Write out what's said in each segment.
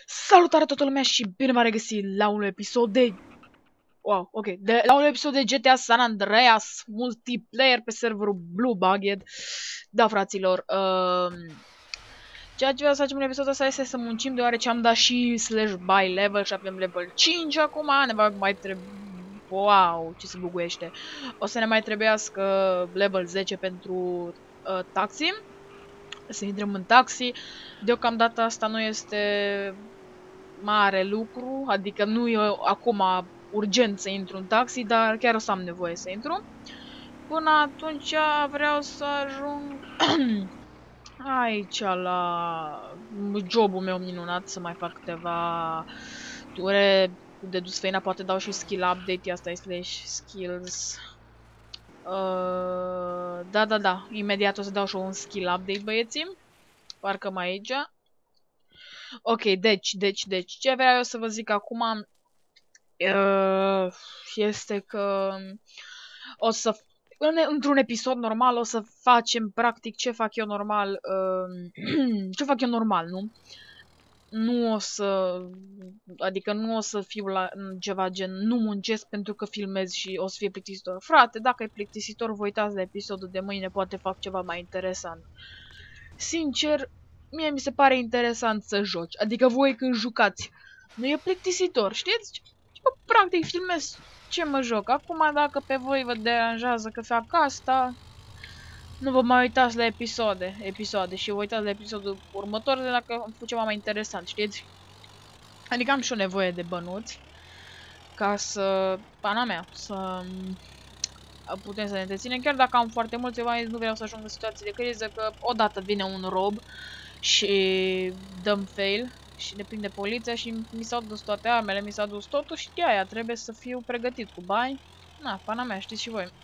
Salutare toată lumea și bine m-a regăsit la un episod de... Wow, ok. La un episod de GTA San Andreas multiplayer pe serverul Blue Bugged. Da, fraților. Ceea ce vreau să facem în episodul ăsta este să muncim, deoarece am dat și slash by level și avem level 5 acum. Ne va mai trebui... Wow, ce se buguiește. O să ne mai trebuiască level 10 pentru taxi. Să intrăm în taxi. Deocamdată asta nu este mare lucru, adică nu e acum urgent să intru în taxi, dar chiar o să am nevoie să intru. Până atunci vreau să ajung aici la jobul meu minunat, să mai fac câteva ture de dus feina, poate dau și skill update, asta e slash skills. Da, imediat o să dau și un skill update, băieții. Parcă mai aici. Ok, deci, ce vreau eu să vă zic acum este că o să, într-un episod normal o să facem practic ce fac eu normal, ce fac eu normal, nu? Nu o să, adică nu o să fiu la ceva gen, nu muncesc pentru că filmez și o să fie plictisitor. Frate, dacă e plictisitor, vă uitați la episodul de mâine, poate fac ceva mai interesant. Sincer, mie mi se pare interesant să joci, adică voi când jucați, nu e plictisitor, știți? Eu practic filmez ce mă joc. Acum dacă pe voi vă deranjează că fac asta, nu vă mai uitați la episoade și vă uitați la episodul următor de dacă am făcut ceva mai interesant, știți? Adică am și o nevoie de bănuți ca să, pana mea, să putem să ne deținem, chiar dacă am foarte mulți bani, nu vreau să ajung în situații de criză, că odată vine un rob și dăm fail și ne prinde poliția și mi s-au dus toate armele, mi s-a dus totul și de aia trebuie să fiu pregătit cu bani. Na, pana mea, știți și voi.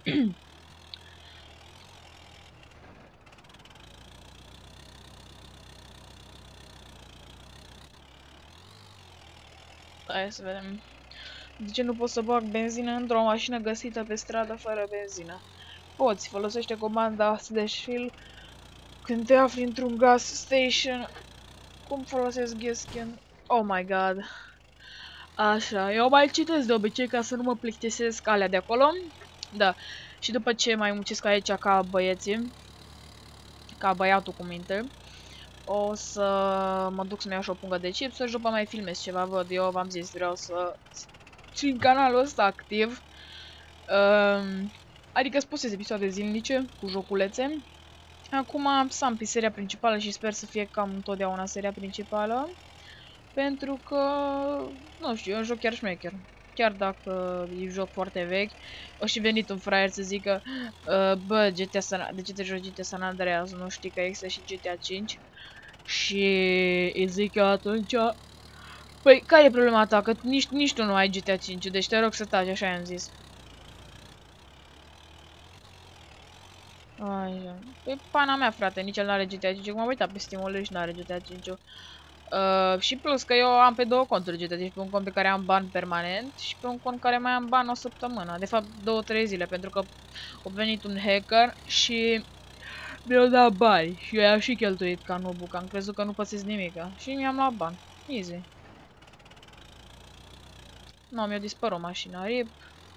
Hai să vedem. De ce nu pot să bag benzină într-o mașină găsită pe stradă fără benzină? Poți, folosește comanda /fill când te afli într-un gas station. Cum folosesc gas scan? Oh my god. Așa, eu mai citesc de obicei ca să nu mă plictisesc alea de acolo. Da, și după ce mai muncesc aici ca băieții, ca băiatul cu minte, o să mă duc să-mi iau și o pungă de chipsuri și după mai filmez ceva, văd, eu v-am zis, vreau să țin canalul ăsta activ. Adică să postez episoade zilnice cu joculețe. Acum să am pe seria principală și sper să fie cam întotdeauna seria principală. Pentru că, nu știu, e un joc chiar șmecher. Chiar dacă e un joc foarte vechi, o și venit un fraier să zică bă, GTA San... de ce te joci GTA San Andreas? Nu știi că există și GTA 5? Și îi zic eu atunci, păi, care e problema ta? Că nici tu nu ai GTA 5, deci te rog să taci, așa i-am zis. Așa. Păi, pana mea, frate, nici el n-are GTA 5, m-am uitat pe Steam-ul lui și n-are GTA 5. Și plus că eu am pe două conturi GTA, deci pe un cont pe care am bani permanent și pe un cont care mai am bani o săptămână. De fapt, 2-3 zile, pentru că a venit un hacker și mi-a dat bani și eu i-am și cheltuit ca nubu, că am crezut că nu pățesc nimica. Și mi-am luat bani. Easy. Nu, mi-a dispărut mașina, rip.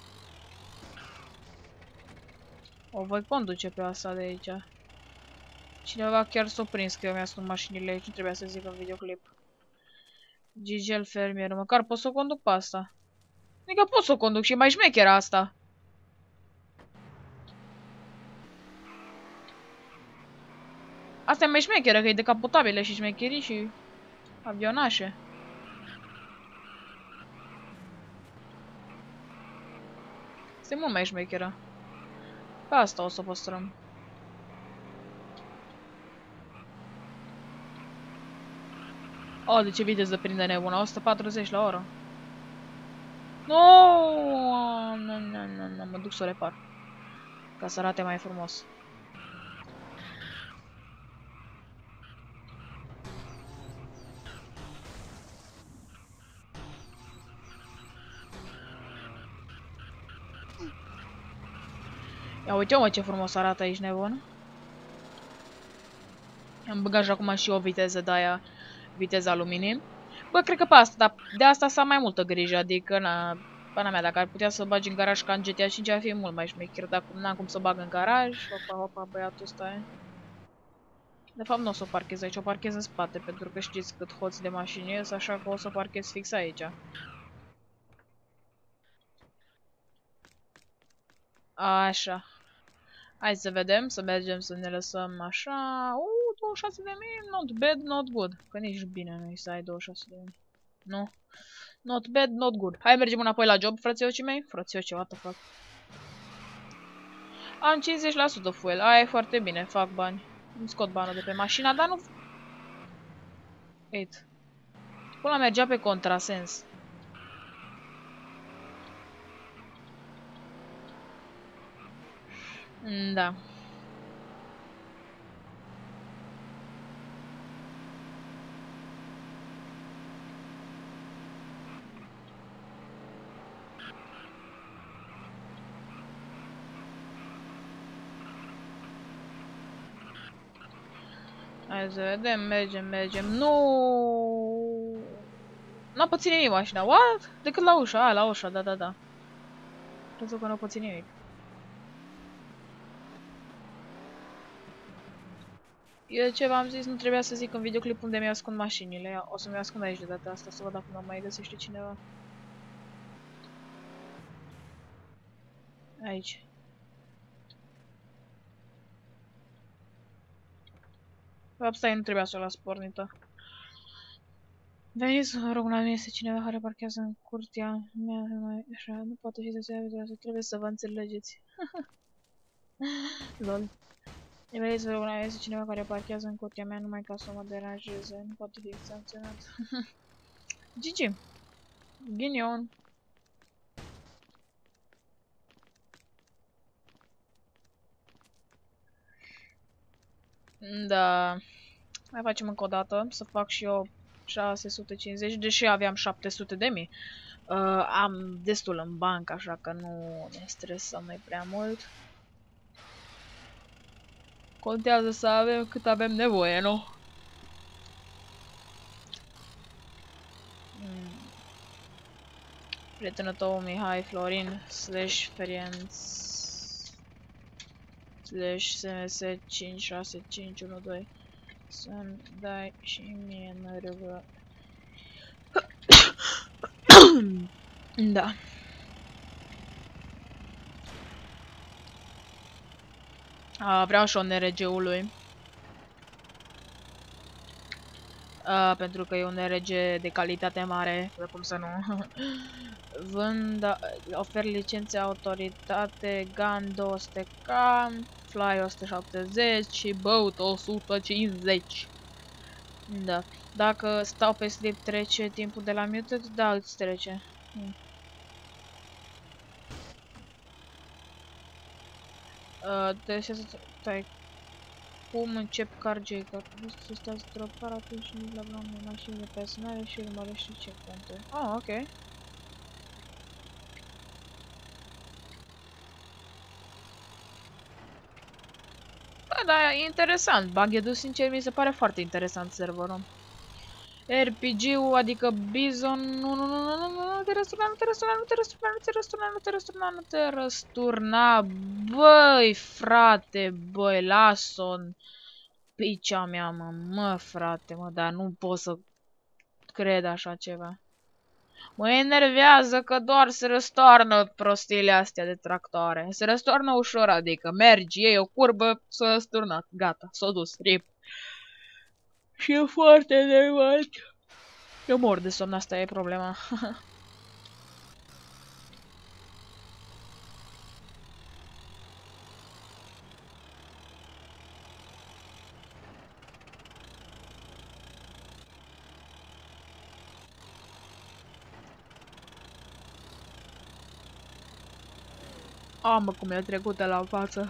O voi conduce pe asta de aici. Cineva chiar s-a prins că eu mi-ascund mașinile aici, nu trebuia să zic în videoclip. Gigel fermier, măcar pot să o conduc pe asta. Adică pot să o conduc și e mai șmecheră asta. Asta e mai șmecheră, că e decapotabile și șmecherii și avionașe. Este mult mai șmecheră. Pe asta o să o păstrăm. Oh, de ce viteză prinde nebuna? 140 la oră. Nu, mă duc să o repar. Ca să arate mai frumos. Ia uite-mă ce frumos arată aici, nebun. Am băgat și acum și o viteză de aia, viteza luminii. Bă, cred că pe asta, dar de asta s-a mai multă grijă, adică, na, pana mea, dacă ar putea să bagi în garaj ca în GTA 5, ar fi mult mai șmecher, dacă n-am cum să bag în garaj, opa, opa, băiatul ăsta e. De fapt, nu o să o parchez aici, o parchez în spate, pentru că știți cât hoți de mașini ies, așa că o să o parchez fix aici. Așa. Hai să vedem, să mergem să ne lăsăm așa. 26.000, not bad, not good. Că nici bine nu-i să ai 26.000. Nu. Not bad, not good. Hai mergem înapoi la job, frățiocii mei. Frățioci, what the fuck. Am 50% fuel, aia e foarte bine, fac bani. Îmi scot banul de pe mașina, dar nu... Wait. Până mergea pe contrasens. Da. Hai să vedem, mergem. Nu! N-a pățit nimic mașina, what? Decât la ușa, la ușa, da. Crezut că n-a pățit nimic. Eu ce v-am zis, nu trebuia să zic în videoclip unde mi-ascund mașinile. O să mi ascund aici de data asta, să văd dacă mă mai găsește cineva. Aici. Fapt, stai, nu trebuia să o las pornită. Veniți să vă rog la mine, este cineva care parchează în curtea mea, așa, nu poate fi să se ia, trebuie să vă înțelegeți. Lol. Veniți să vă rog la mine, este cineva care parchează în curtea mea numai ca să mă deranjeze, nu poate fi sancționat. GG. Ghinion. Da. Mai facem încă o dată, să fac și eu 650, deși aveam 700.000. Am destul în bancă, așa că nu ne stresăm noi prea mult. Contează să avem cât avem nevoie, nu? Prietenul tău, Mihai Florin, /Ferienț /SMS 56512 să-mi dai și mie nărâvă. Da. Vreau și o NRG-ului. Pentru că e un NRG de calitate mare, cum să nu. Vând, ofer licențe autoritate, GAN 200K, Fly 170 și Boat 150. Da. Dacă stau pe slip trece timpul de la muted, da, îți trece. Trebuie să stai. Cum încep carjake? Să stați dropar atunci nu la mașinile personale și urmărești checkpoint-uri. Oh, ok. Bă, da, e interesant. Bughead-ul, sincer, mi se pare foarte interesant serverul. RPG-ul, adică Bison, nu te răsturna, băi, frate, băi, las-o în picea mea, mă, frate, mă, dar nu pot să cred așa ceva. Mă enervează că doar se răstoarnă prostiile astea de tractoare. Se răstoarnă ușor, adică mergi, iei o curbă, s-a răsturnat, gata, s-a dus, rip. Și e foarte enervant. Eu mor de somn, asta e problema. Mă, cum e trecut de la față.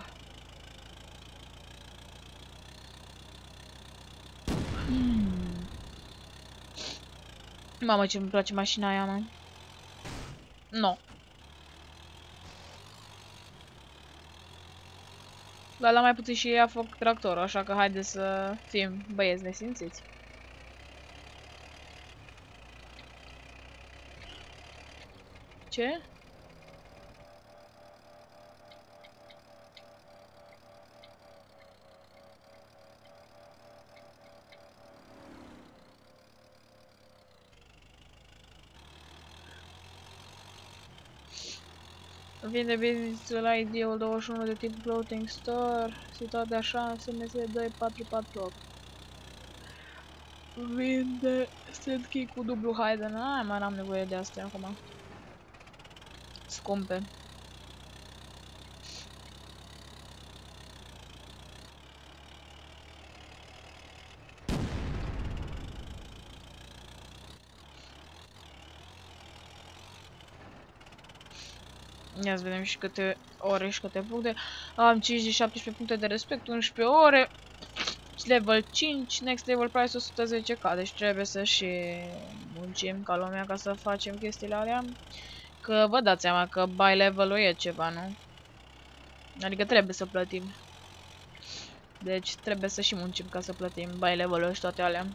Mamă, ce îmi place mașina aia, mă. No. Dar la mai puțin și ea foc tractorul, așa că haide să fim băieți nesimțiți. Ce? Vinde business-ul ID-ul 21 de tip floating store, situat așa, SMS 2448. Vinde set key cu dublu Hayden. Ai, mai n-am nevoie de astea acum. Scumpe. Ia să vedem și câte ore și câte puncte. Am 5 de 17 puncte de respect, 11 ore. Level 5, next level price 110k, deci trebuie să și muncim ca lumea ca să facem chestiile alea. Că vă dați seama că buy level-ul e ceva, nu? Adică trebuie să plătim. Deci trebuie să și muncim ca să plătim buy level-ul și toate alea.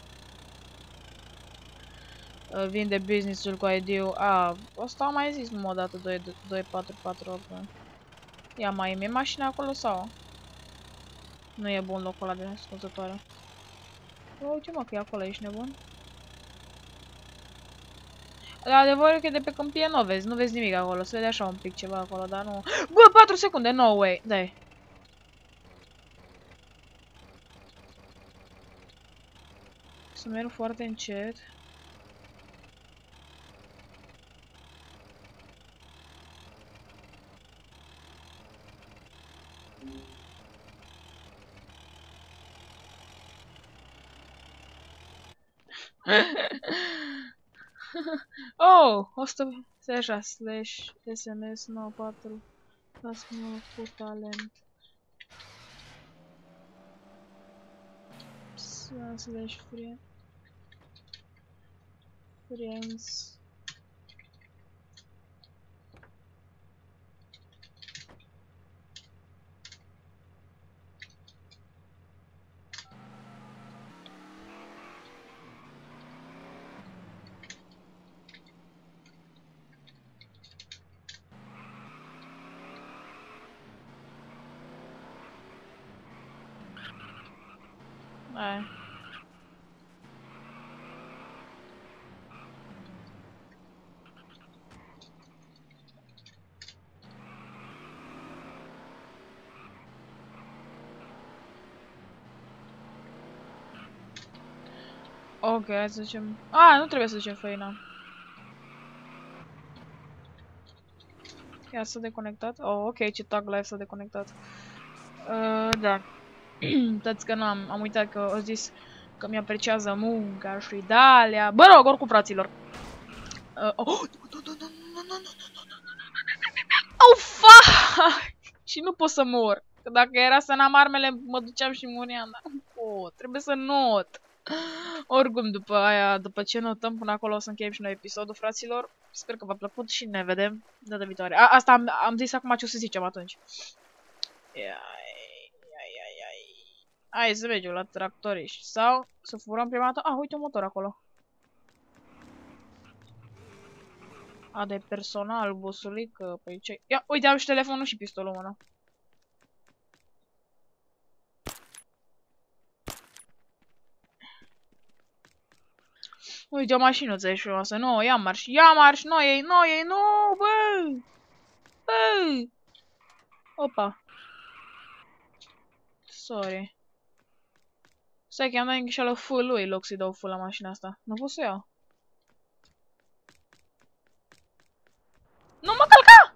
Vinde business-ul cu ID-ul. Asta am mai zis o dată 2448. Ia mai e mașina acolo sau? Nu e bun locul ăla de ascultătoare. Uite mă că e acolo, ești nebun? La adevărul că de pe câmpie nu vezi, nu vezi nimic acolo, se vede așa un pic ceva acolo, dar nu... Bă, 4 secunde, no way, dai. Să merg foarte încet. Oh, 100 așa, slash SMS 94 Lasă-mă cu talent slash friends Hai. Ok, hai să ducem... nu trebuie să ducem făina. Ia s-a deconectat. Oh, ok, ce tag live s-a deconectat. Da. Uitați că nu am uitat că au zis că mi-apreciază munca și de-alea. Bă, rog, oricum, fraților. Oh, fuck! Și nu pot să mor. Că dacă era să n-am armele, mă duceam și muream, dar nu pot. Trebuie să not. Oricum, după aia, după ce notăm până acolo, o să încheiem și noi episodul, fraților. Sper că v-a plăcut și ne vedem data viitoare. Asta am zis acum ce o să zicem atunci. Hai să mergem la tractoriști. Sau să furăm prima dată. Uite un motor acolo. De personal, bosulică, păi ce... Ia, uite, am și telefonul și pistolul în mână. Uite, o mașinuță e frumoasă. Nu, ia marș, nu ei, nu, bă! Bă! Opa. Sorry. Stai că i-am dat înghișeală full lui, loc să-i dau full la mașina asta. Nu pot să iau. Nu mă călca!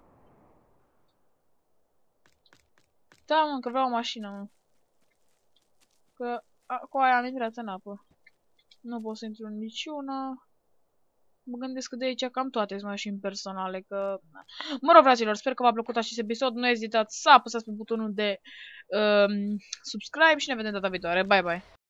Da, mă, că vreau o mașină, mă. Că cu aia am intrat în apă. Nu pot să intru în niciuna. Mă gândesc că de aici cam toate sunt mașini personale, că... Mă rog, fraților, sper că v-a plăcut acest episod. Nu ezitați să apăsați pe butonul de subscribe și ne vedem data viitoare. Bye, bye!